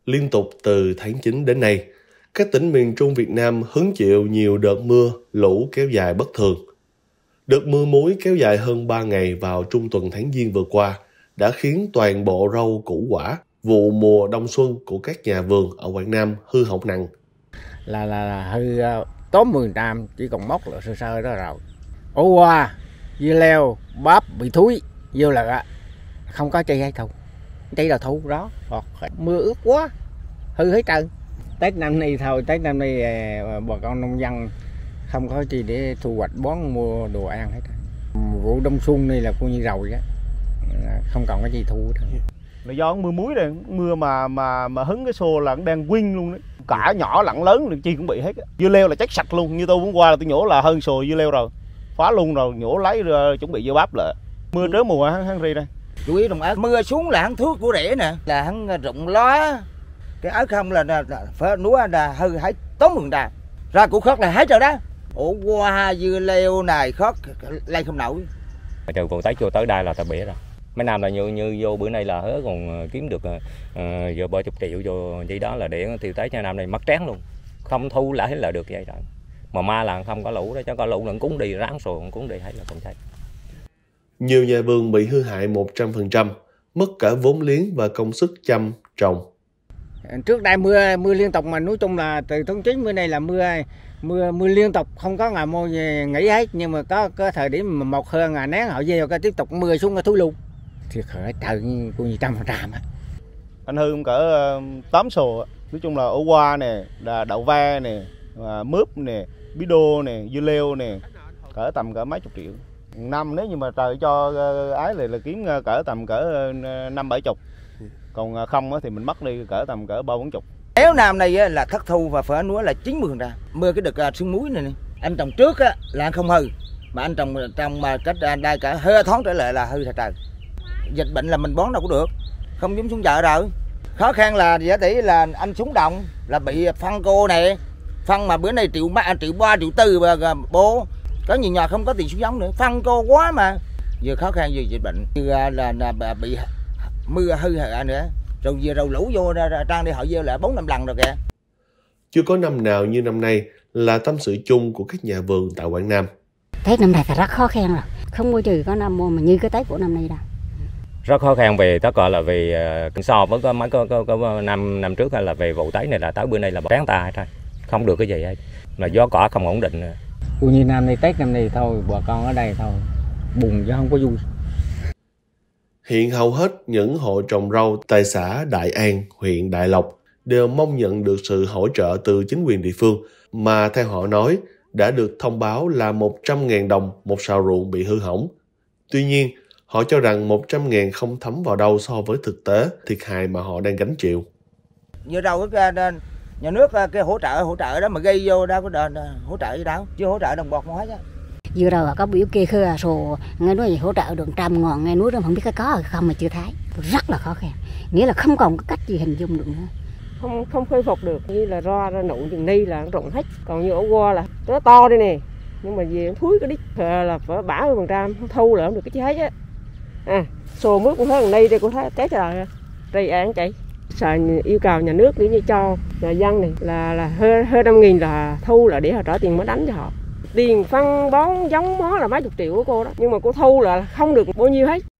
Liên tục từ tháng 9 đến nay, các tỉnh miền Trung Việt Nam hứng chịu nhiều đợt mưa, lũ kéo dài bất thường. Đợt mưa muối kéo dài hơn 3 ngày vào trung tuần tháng Giêng vừa qua đã khiến toàn bộ rau củ quả vụ mùa đông xuân của các nhà vườn ở Quảng Nam hư hỏng nặng. Là hư tóm 10%, chỉ còn mốc là sơ sơ đó rồi. Ổ hoa, dưa leo, bắp bị thúi, vô là không có cây hay thù. Cây là thù đó, mưa ướt quá, hư hết trơn. Tết năm nay thôi, Tết năm nay bà con nông dân không có gì để thu hoạch bón mua đồ ăn hết. Vụ đông xuân này là coi như rồi đó, không còn cái gì thu hết. Là do mưa muối này, mưa mà hứng cái xô là đang quynh luôn đấy. Cả nhỏ lẫn lớn được chi cũng bị hết. Dưa leo là chắc sạch luôn, như tôi hôm qua là tôi nhổ là hơn sồi dưa leo rồi. Phá luôn rồi, nhổ lấy rồi, chuẩn bị dưa bắp lại. Mưa trớ mùa hắn ri đây. Chủ yếu đồng ớt, mưa xuống là hắn thuốc của rễ nè, là hắn rụng lá. Cái ớt không là phở núa là hư hết tóm 10%. Ra củ khớt là hết rồi đó. Ổ qua dưa leo này khớt lên không nổi. Từ vụ Tết vô tới đây là ta bể rồi. Mấy năm là như vô bữa nay là hứa còn kiếm được giờ 30 triệu vô chỉ đó là để tiêu Tết cho năm nay mất tráng luôn. Không thu lại là được vậy rồi. Mà ma là không có lũ đó, cho có lũ là cúng đi ráng sồ cúng đi thấy là còn thấy. Nhiều nhà vườn bị hư hại 100%, mất cả vốn liếng và công sức chăm trồng. Trước đây mưa liên tục, mà nói chung là từ tháng 9 bữa nay là mưa liên tục, không có ngày mùa nghỉ hết, nhưng mà có thời điểm mà một hơi ngày nén họ gieo cái tiếp tục mưa xuống cái thúi luôn. Thì khởi trời cũng như 100%. Anh hư cỡ 8 sồ, nói chung là ổ qua nè, đậu ve nè, mướp nè, bí đô nè, dưa leo nè, cỡ tầm cỡ mấy chục triệu. Năm nếu như mà trời cho ái là kiếm cỡ tầm cỡ 50-70. Còn không thì mình mất đi cỡ tầm cỡ 30-40. Nếu năm nay là thất thu và phở núa là 90%. Mưa cái đợt sương muối này nè, anh trồng trước là anh không hư, mà anh trồng mà cách đây cả hơi thoáng trở lại là hư thật trời. Dịch bệnh là mình bón đâu có được, không giống xuống chợ rồi. Khó khăn là giả tỷ là anh xuống đồng là bị phân cô nè, phân mà bữa nay triệu 3 triệu 4 bố, có nhiều nhà không có tiền xuống giống nữa, phân cô quá mà. Vừa khó khăn vừa dịch bệnh, là bị mưa hư hại nữa, rồi vừa rầu lũ vô trang đi họ gieo lại 4-5 lần rồi kìa. Chưa có năm nào như năm nay là tâm sự chung của các nhà vườn tại Quảng Nam. Tết năm nay là rất khó khăn rồi, không bao giờ có năm mà như cái Tết của năm nay đâu. Rất khó khăn về tất cả là về so với mấy có năm trước là về vụ Tết này là tới bữa nay là bán ta thôi, không được cái gì hết, là gió cỏ không ổn định. Cũng như năm nay Tết năm nay thôi, bà con ở đây thôi buồn chứ không có vui. Hiện hầu hết những hộ trồng rau tại xã Đại An, huyện Đại Lộc đều mong nhận được sự hỗ trợ từ chính quyền địa phương, mà theo họ nói đã được thông báo là 100.000 đồng một sào ruộng bị hư hỏng. Tuy nhiên, họ cho rằng 100.000 không thấm vào đâu so với thực tế thiệt hại mà họ đang gánh chịu. Như đâu nhà nước cái hỗ trợ đó mà gây vô đâu có hỗ trợ gì đâu, chứ hỗ trợ đồng bọt không hết á. Vừa rồi có biểu kê khơi sổ, nghe nói gì hỗ trợ được 100.000, nghe nói đó không biết có hay không mà chưa thấy, rất là khó khăn, nghĩa là không còn có cách gì hình dung được nữa. Không khôi phục được, như là ra nụ chừng ni là rụng hết, còn như ổ qua là nó to đây nè, nhưng mà về thúi cái đít là phải 30%, không thu là không được cái chết á. Sồ mướp cũng thấy gần đây đây cũng thấy chết rồi, đây án chạy. Sợ yêu cầu nhà nước để như cho nhà dân này là hơn 5.000 là thu là để họ trả tiền mới đánh cho họ. Tiền phân bón giống mó là mấy chục triệu của cô đó, nhưng mà cô thu là không được bao nhiêu hết.